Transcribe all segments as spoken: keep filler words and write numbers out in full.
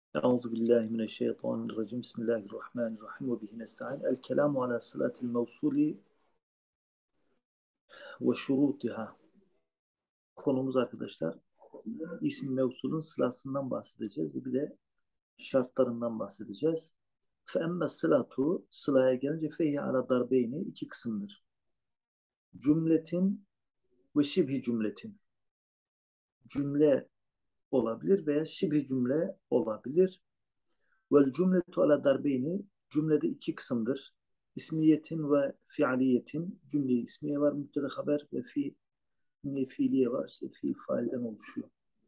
Euzu billahi mineşşeytanirracim. Bismillahirrahmanirrahim ve bihi nestaîn. El kelamu ala sılatil mevsuli ve şurutiha. Konumuz arkadaşlar isim mevsulun sılasından bahsedeceğiz ve bir de şartlarından bahsedeceğiz. Fe emme sılatu, sılaya gelince feyye ala darbeyni, iki kısımdır. Cümletin ve şibhi cümletin. Cümle olabilir veya şibhi cümle olabilir. Vel cümletu ala darbeyni, cümlede iki kısımdır. İsmiyetin ve fiiliyetin. Cümle ismiye var, mübteda haber ve fi fiiliye var. İşte fiil failden oluşuyor.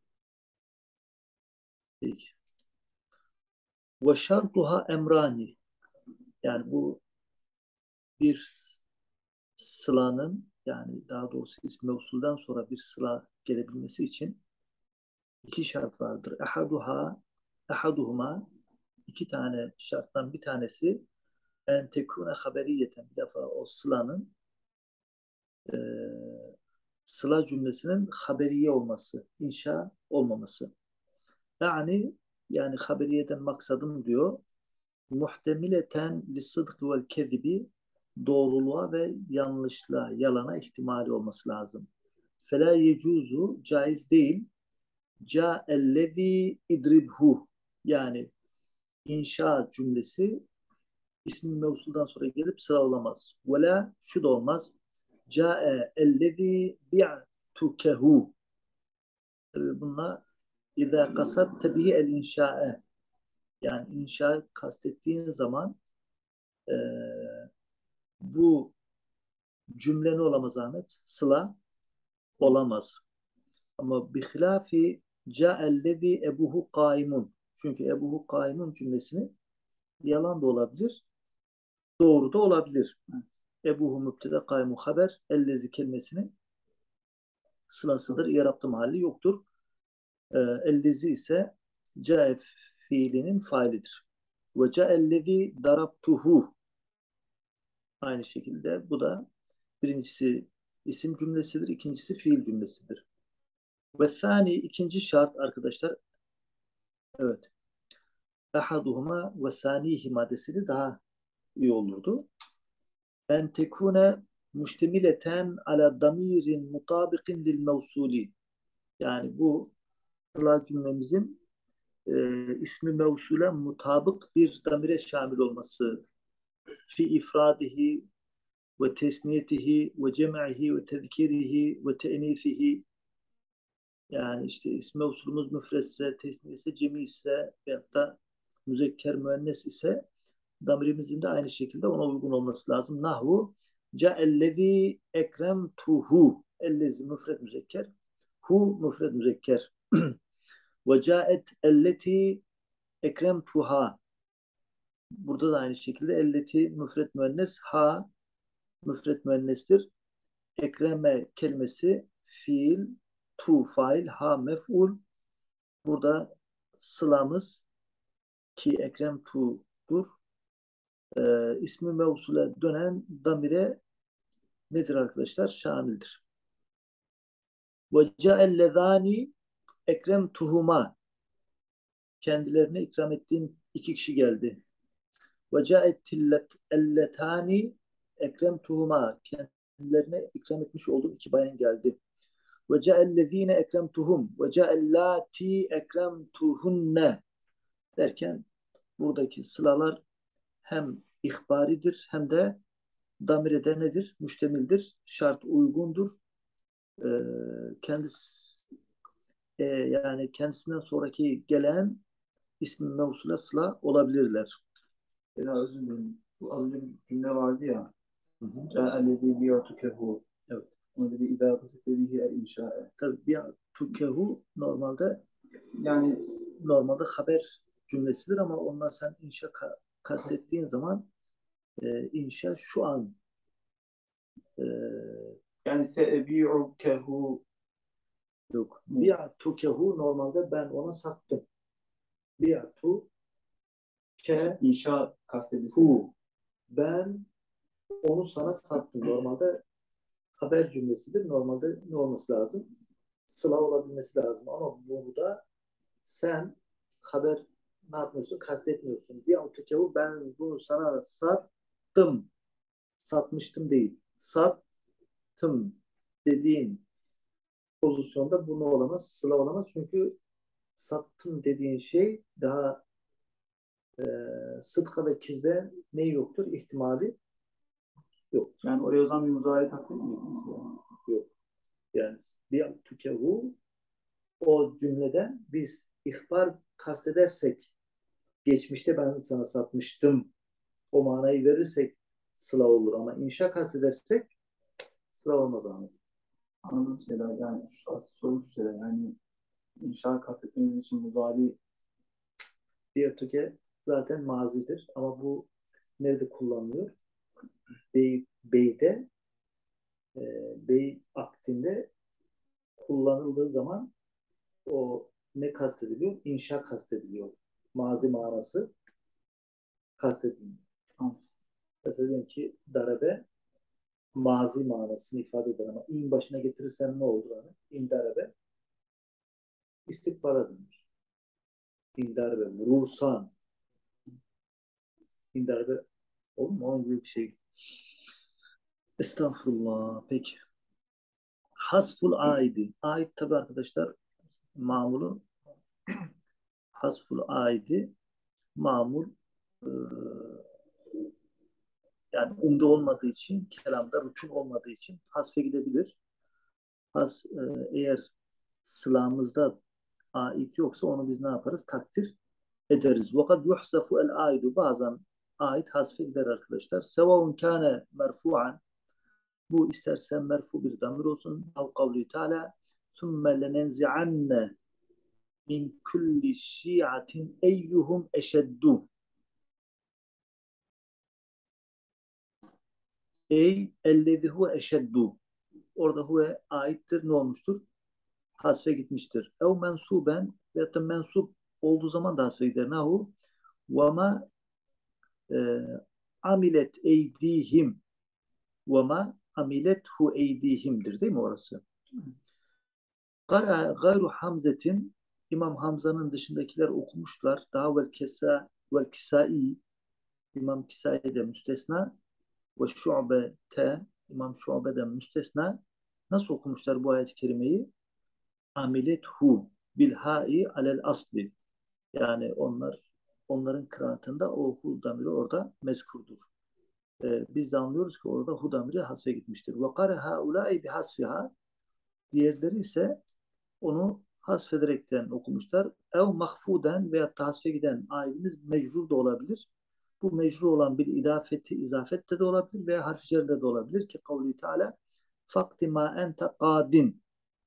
Peki. Ve şartuha emrani. Yani bu bir sılanın, yani daha doğrusu ismi mevsuldan sonra bir sıla gelebilmesi için iki şart vardır. Ehaduha, ehaduhuma, iki tane şarttan bir tanesi en tekune haberiyeten, bir defa o sılanın e, sıla cümlesinin haberiye olması, inşa olmaması. Yani yani haberiyeden maksadım diyor. Muhtemileten lis-sıdk vel kezibi, doğruluğa ve yanlışlığa, yalana ihtimali olması lazım. Fela yecuzu, caiz değil. Ca'ellezî idribhu, yani inşa cümlesi ismin mevsuldan sonra gelip sıra olamaz. Vela, şu da olmaz. Ca'e ellezî bi'tukehu. Tabii bunlar İzâ kasatte bihi el inşa'e, yani inşa kastettiğin zaman e, bu cümle ne olamaz Ahmet? Sıla olamaz. Ama bihilafi ca'ellezî ebuhu kaimun. Çünkü ebuhu kaimun cümlesini yalan da olabilir, doğru da olabilir. Ebuhu mübteda kaimu haber, ellezi kelimesinin sılasıdır. İrab'da mahalli yoktur. E, ellezi ise ca'e fiilinin failidir. Ve ca'ellezî darabtuhu. Aynı şekilde bu da birincisi isim cümlesidir, ikincisi fiil cümlesidir. Ve thani, ikinci şart arkadaşlar, evet, ehaduhuma ve thanihima deseydi daha iyi olurdu. En tekune müştemileten ala damirin mutabikin lil mevsuli. Yani bu sıla cümlemizin e, ismi mevsule mutabık bir damire şamil olması. Fi ifradihi ve tesniyetihi ve cem'ihi ve tezkirihi ve te'nifihi. Yani işte ismi mevsulumuz müfretse, tesniye ise, cemi ise veyahut da müzekker müennes ise damirimizin de aynı şekilde ona uygun olması lazım. Nahvu ca'ellezî ekremtuhu. Ellezi müfred müzekker. Hu müfred müzekker. Ve ca'et elleti ekremtuha. Burada da aynı şekilde elleti müfred müennes, ha müfred müennestir. Ekreme kelimesi fiil, tu fail, ha mef'ul. Burada sılamız ki ekrem tu'dur. E, ismi mevsule dönen damire nedir arkadaşlar? Şamildir. Ve ca'ellezâni ekrem tuhuma. Kendilerine ikram ettiğim iki kişi geldi. Ve ca'ettilletani ekrem tuhuma. Kendilerine ikram etmiş olduğum iki bayan geldi. Ve ca'ellezîne ekremtuhum ve ca'ellâti ekremtuhunne derken buradaki sılalar hem ihbaridir hem de damire de nedir? Müştemildir. Şart uygundur. Ee, kendisi e, yani kendisinden sonraki gelen ismi mevsule sıla olabilirler. Ela özür dilerim. Bu az önce bir cümle vardı ya. Hı hı. Ca'ellezî biyatukehu. Evet. Onu dedi idâ kasette bihi el inşa'e. Tabii biyatukehu normalde Yani normalde haber cümlesidir ama ondan sen inşa ka- kastettiğin zaman e, inşa şu an e, yani se'ebi'ukehu yok. Bi'tukehu normalde ben ona sattım. Bi'tu ke inşa kastedilsin. hu, ben onu sana sattım. Normalde haber cümlesidir. Normalde ne olması lazım? Sıla olabilmesi lazım. Ama burada sen haber ne yapmıyorsun? Kastetmiyorsun. Bir antukevu ben bunu sana sattım. Satmıştım değil. Sattım dediğin pozisyonda bunu olamaz. Sıla olamaz. Çünkü sattım dediğin şey daha e, sıdka ve kizbe ne yoktur? İhtimali yok. Yani oraya o zaman bir muzari takdir mi mesela? Yok. Yani bir tükehu o cümleden biz ihbar kastedersek geçmişte ben sana satmıştım o manayı verirsek sıla olur ama inşa kastedersek sıla olmaz Ahmet. Anladım Seda. Yani şu asıl soru şu Seda. Yani inşa kastetmeniz için muzari Bir tüke zaten mazidir ama bu nerede kullanılıyor? Bey, beyde e, bey aktinde kullanıldığı zaman o ne kastediliyor? İnşa kastediliyor. Mazi manası kastediliyor. tamam. Mesela diyelim ki darabe mazi manasını ifade eder ama in başına getirirsen ne olur? Hani? İn darabe istikbara dönür. İn darabe vurursan in darabe olur mu? Onun gibi bir şey. Estağfurullah. Peki. Hasful aidi. Ait tabi arkadaşlar mamulu hasful aidi mamul e, yani umde olmadığı için kelamda rükun olmadığı için hasfe gidebilir. Has, e, eğer sılamızda ait yoksa onu biz ne yaparız? Takdir ederiz. Vakat yuhsafu el aidu. Bazen ait hasfe gider arkadaşlar. Sevavun kâne merfu'an. Bu isterse merfu bir damir olsun. Av kavli teala ثُمَّ لَنَنْزِعَنَّ min kulli şiatin eyyuhum eşeddu. Ey ellezi huve eşeddu. Orada huve aittir. Ne olmuştur? Hasfe gitmiştir. Ev mensuben veyahut da mensup olduğu zaman da hasfe gider. Nahu ve ma e, amilet eydihim ve ma amilethu eydihimdir değil mi orası? Gara gayru Hamzetin İmam Hamza'nın dışındakiler okumuşlar. Daha vel kesa vel kisai İmam Kisai de müstesna ve şu'bete İmam Şu'be'den müstesna. Nasıl okumuşlar bu ayet-i kerimeyi? Amilethu bilhai alel asli. Yani onlar onların kıraatında o hu damiri orada mezkurdur. Ee, biz de anlıyoruz ki orada hu damiri hasfe gitmiştir. Ve kare haulâi bi hasfiha. Diğerleri ise onu hasfederekten okumuşlar. Ev mahfuden veya hasfe giden ayetimiz mecrur da olabilir. Bu mecrur olan bir idafeti, izafette de olabilir veya harf-i cerde de olabilir ki kavli teala fakti ma ente kadin.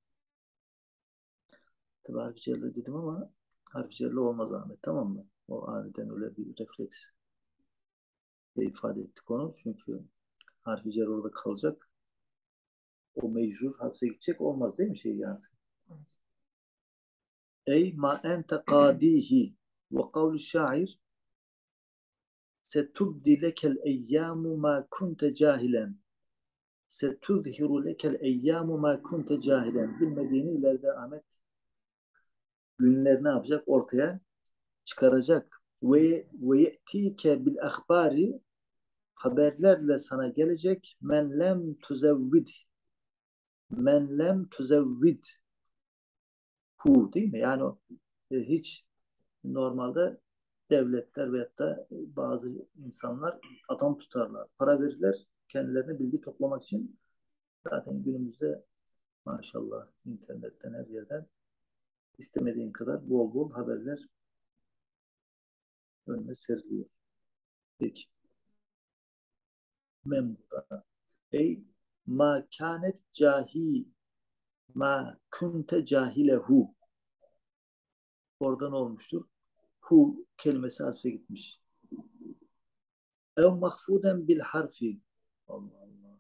Tabi harf-i cerde dedim ama harf-i cerde olmaz Ahmet, tamam mı? O aniden öyle bir refleks ifade ettik onu. Çünkü harf-i cerde orada kalacak. O mecrur hasfe gidecek olmaz değil mi şey Yasin? Ey ma ente kadihi ve kavlu şair setubdi lekel eyyamu ma kunte cahilen. Setuzhiru lekel eyyamu ma kunte cahilen. Bilmediğini ileride Ahmet günler ne yapacak? Ortaya çıkaracak. Ve ve ye'tike bil ahbari haberlerle sana gelecek. Men lem tuzevvid. Men lem tuzevvid. Hu değil mi? Yani o, e, hiç normalde devletler veyahut da bazı insanlar adam tutarlar. Para verirler kendilerine bilgi toplamak için. Zaten günümüzde maşallah internetten her yerden istemediğin kadar bol bol haberler önüne seriliyor. Peki. Memduda. Ey ma kânet cahi ma kunte cahilehu. Oradan olmuştur. Hu kelimesi hasfe gitmiş. Ev mahfuden bil harfi. Allah Allah.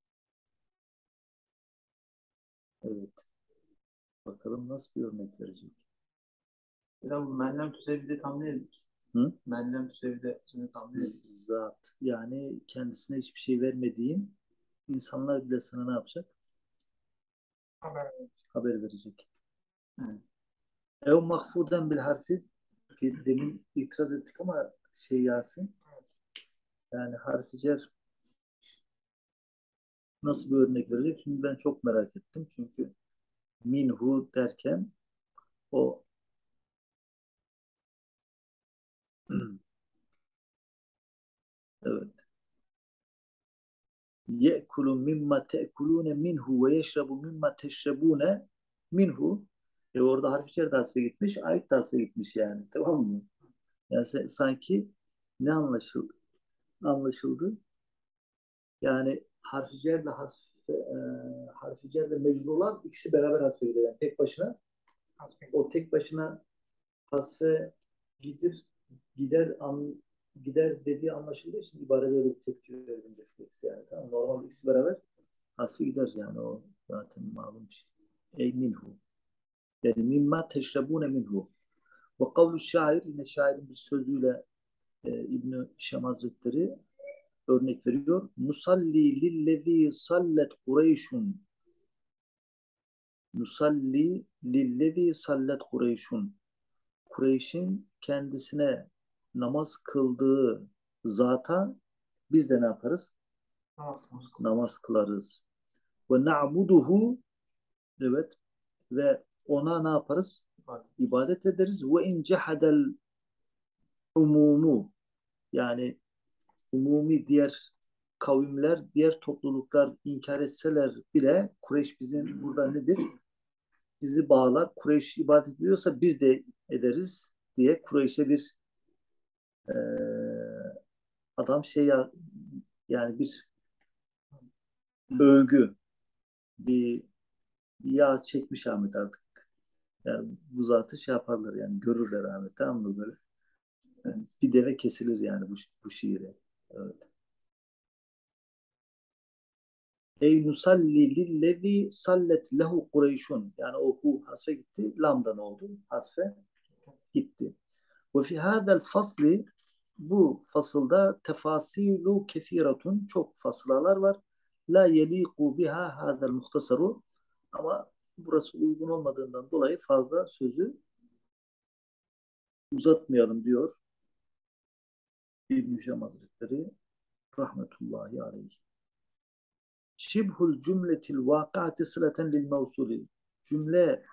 Evet. Bakalım nasıl bir örnek verecek. Ya bu Mellem Tüsevi'de tam ne dedik? Hı? Mellem Tüsevi'de şimdi tam ne dedik? Zat. Yani kendisine hiçbir şey vermediğin insanlar bile sana ne yapacak? Haber. Haber verecek. Evet. Ev mahfuden bil harfi. demin itiraz ettik ama şey Yasin, yani harfi cer nasıl bir örnek verecek? Şimdi ben çok merak ettim. Çünkü minhu derken o evet. Ye'kulu mimma te'kulune minhu ve yeşrabu mimma teşrabune minhu. E orada harf cer tasfiye gitmiş, ait tasfiye gitmiş yani. Tamam mı? Yani se- sanki ne anlaşıldı? Anlaşıldı. Yani harfi cerle hasfe, e, harfi cerle mecrular ikisi beraber hasfe gider. Yani tek başına o tek başına hasfe gider gider an, gider dediği anlaşıldığı için ibarede öyle bir tepki verdim refleks yani. Tamam. Normal ikisi beraber hasfe gider yani o zaten malum bir şey. Ey minhu. Yani mimma teşrebune minhu. Ve kavlu şair yine şairin bir sözüyle e, İbn-i Şam Hazretleri örnek veriyor. Nusalli lillezî sallet Kureyşun. Nusalli lillezî sallet Kureyşun. Kureyş'in kendisine namaz kıldığı zata biz de ne yaparız? Namaz kılmak. Namaz kılarız. Ve na'buduhu, evet, ve ona ne yaparız? İbadet. İbadet ederiz. Ve in cehadel umumu, yani umumi diğer kavimler, diğer topluluklar inkar etseler bile Kureyş bizim burada nedir? Bizi bağlar. Kureyş ibadet ediyorsa biz de ederiz diye Kureyş'e bir e, adam şey ya, yani bir övgü, bir yağ çekmiş Ahmet artık. Yani bu zatı şey yaparlar yani görürler Ahmet, tamam mı böyle? Yani bir deve kesilir yani bu, bu şiire. Evet. Ey nusalli lillezî sallet lehu Kureyşun. Yani o hu hasfe gitti. Lam'dan oldu. Hasfe gitti. Ve fi hadal fasli, bu fasılda tefasilu kefiratun, çok fasılalar var. La yeliku biha hadal muhtasaru, ama burası uygun olmadığından dolayı fazla sözü uzatmayalım diyor İbn-i Şam Hazretleri rahmetullahi aleyh. Şibhul cümletil vakati sıleten lil mevsuli. Cümle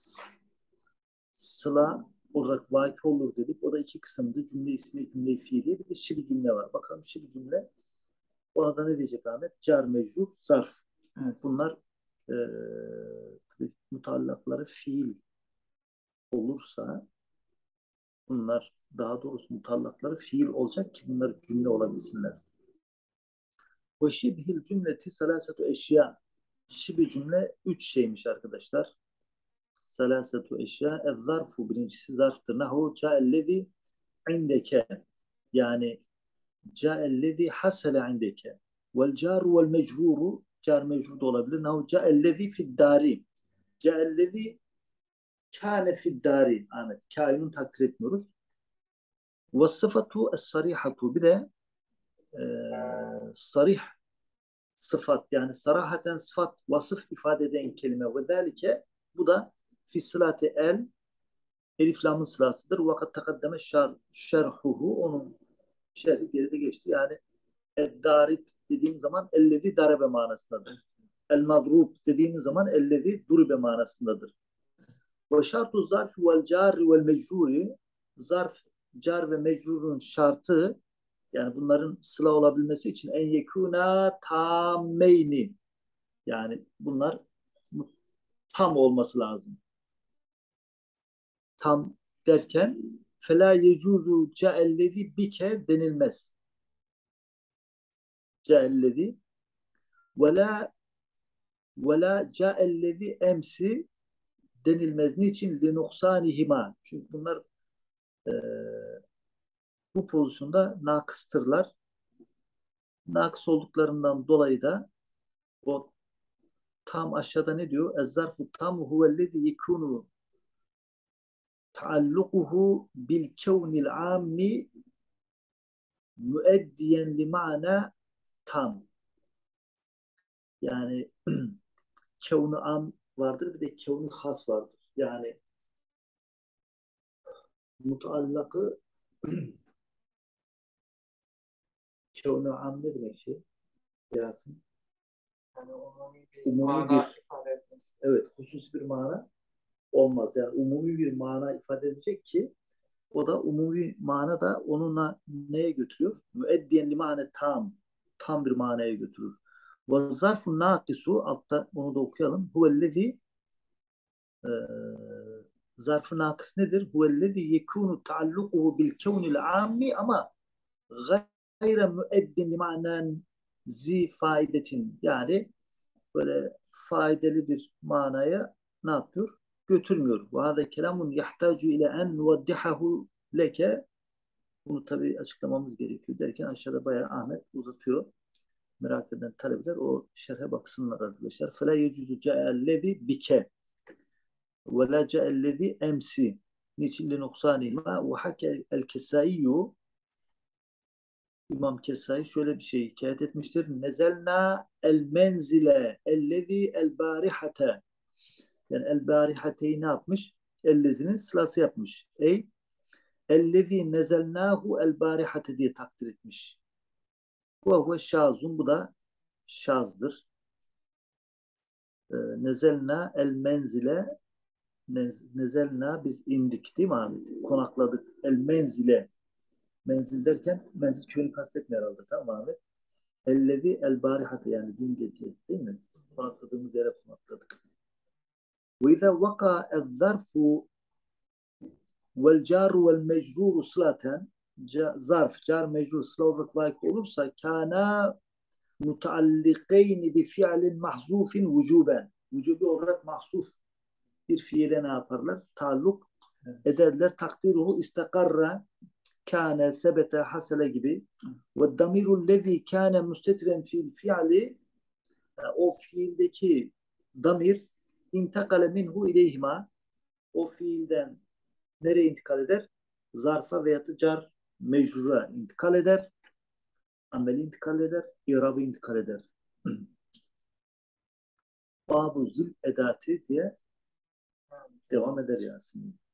sıla olarak vaki olur dedik. O da iki kısımdı. Cümle ismi, cümle fiili. Bir de şibi cümle var. Bakalım şibi cümle. Ona da ne diyecek Ahmet? Car, mecrur, zarf. Evet. Bunlar e, tabii mutallakları fiil olursa, bunlar daha doğrusu mutallakları fiil olacak ki bunlar cümle olabilsinler. Ve şibhil cümleti salasetu eşya. Şibi cümle üç şeymiş arkadaşlar. Salasetu eşya. Ez-zarfu, birincisi zarftır. Nahu ca'ellezi indeke. Yani ca'ellezi hasele indeke. Vel caru vel mecruru, car mecrur da olabilir. Nahu ca'ellezi fiddari. Ca'ellezi kâne fiddari. Ahmet. Kainun takdir etmiyoruz. Ve sıfatu es-sarihatu. Bir de e, sarih sıfat, yani sarahaten sıfat vasıf ifade eden kelime ve delike, bu da fi sılati el, elif lamın sılasıdır. Vakat takaddeme şer, şerhuhu, onun şerhi geride geçti. Yani darip dediğim zaman ellezi darebe manasındadır. El madrub dediğimiz zaman ellezi duribe manasındadır. Ve şartu zarf vel cari vel mecruri, zarf, car ve mecrurun şartı, yani bunların sıla olabilmesi için en yekuna tammeyni, yani bunlar tam olması lazım. Tam derken fela yecuzu ceellezi bike denilmez. Ceellezi ve la ve la ceellezi emsi denilmez. Niçin? Linuhsanihima. Çünkü bunlar e, bu pozisyonda nakıstırlar. Nakıs olduklarından dolayı da o tam aşağıda ne diyor? Ez-zarfu tam huvellezi yekunu taallukuhu bil kevnil ammi müeddiyen li mana tam. Yani kevnu am vardır, bir de kevnu has vardır. Yani Mutallakı kevne am ne demek şey? Yasin. Yani umumi bir Umumi mana bir, ifade etmesi. evet, hususi bir mana olmaz. Yani umumi bir mana ifade edecek ki o da umumi mana da onunla neye götürüyor? Müeddiyen limane tam. Tam bir manaya götürür. Ve zarfun nakisu altta onu da okuyalım. Huvellezi e, zarfı nakıs nedir? Huvellezi yekunu taallukuhu bil kevnil ammi ama gayre müeddin limanen zi faidetin. Yani böyle faydalı bir manaya ne yapıyor? Götürmüyor. Ve hâze kelamun yahtacu ile en nuvaddihahu leke. Bunu tabii açıklamamız gerekiyor derken aşağıda bayağı Ahmet uzatıyor. Merak eden talebeler o şerhe baksınlar arkadaşlar. فَلَا يَجُزُ جَاءَ الَّذِي بِكَ وَلَا جَاءَ الَّذِي اَمْسِ niçin لِنُقْصَانِهِمَا وَحَكَى الْكَسَائِيُّ İmam Kesai şöyle bir şey hikayet etmiştir. Nezelna el menzile ellezi el barihate. Yani el barihateyi ne yapmış? Ellezinin sılası yapmış. Ey ellezi nezelnahu el barihate diye takdir etmiş. Bu huve şazun. Bu da şazdır. Ee, nezelna el menzile nez, nezelna biz indik değil mi abi? Konakladık. El menzile. Menzil derken menzil köyünü kastetmiyor herhalde. Tamam mı abi? Ellezi el barihate yani dün gece değil mi? Konakladığımız yere konakladık. Ve izâ vaka el zarfu vel caru vel mecruru sılaten zarf, car, mecrur sıla olarak layık olursa kana mutaallikeyni bi fi'lin mahzufin vücuben. Vücubi olarak mahzuf bir fiile ne yaparlar? Taalluk ederler. Takdiruhu istakarra kâne, sebete, hasele gibi. Ve damirul lezî kâne müstetiren fil fi'li o fiildeki damir intakale minhu ileyhima o fiilden nereye intikal eder? Zarfa veya car mecrura intikal eder. Ameli intikal eder. İrabı intikal eder. Babu zil edati diye devam eder Yasin.